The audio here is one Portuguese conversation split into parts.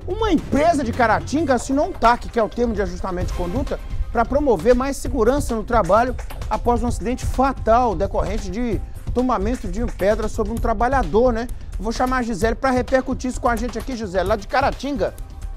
Uma empresa de Caratinga assinou um TAC, que é o termo de ajustamento de conduta, para promover mais segurança no trabalho após um acidente fatal decorrente de tombamento de pedra sobre um trabalhador, né? Vou chamar a Gisele para repercutir isso com a gente aqui, Gisele, lá de Caratinga.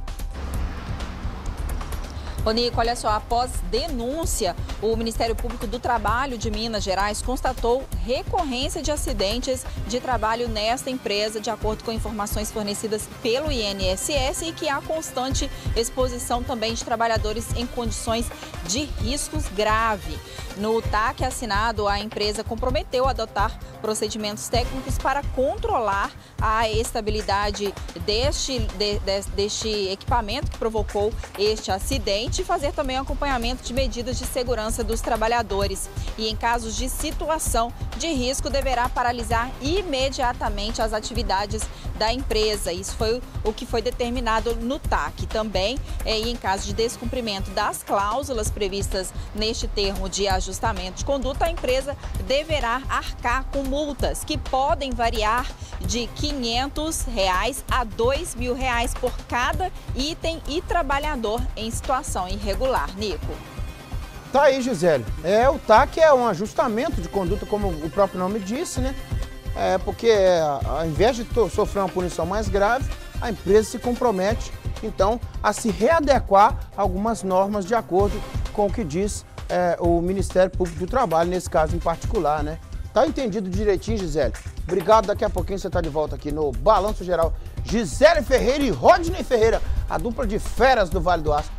Ô Nico, olha só, após denúncia, o Ministério Público do Trabalho de Minas Gerais constatou recorrência de acidentes de trabalho nesta empresa, de acordo com informações fornecidas pelo INSS, e que há constante exposição também de trabalhadores em condições de riscos grave. No TAC assinado, a empresa comprometeu a adotar procedimentos técnicos para controlar a estabilidade deste equipamento que provocou este acidente e fazer também acompanhamento de medidas de segurança dos trabalhadores. E em casos de situação de risco, deverá paralisar imediatamente as atividades da empresa. Isso foi o que foi determinado no TAC. Também, em caso de descumprimento das cláusulas previstas neste termo de ajustamento de conduta, a empresa deverá arcar com multas que podem variar de R$ 500 a R$ 2.000 por cada item e trabalhador em situação irregular. Nico. Tá aí, Gisele. O TAC é um ajustamento de conduta, como o próprio nome disse, né? Porque ao invés de sofrer uma punição mais grave, a empresa se compromete, então, a se readequar a algumas normas de acordo com o que diz o Ministério Público do Trabalho, nesse caso em particular, né? Tá entendido direitinho, Gisele? Obrigado, daqui a pouquinho você tá de volta aqui no Balanço Geral. Gisele Ferreira e Rodney Ferreira, a dupla de feras do Vale do Aço.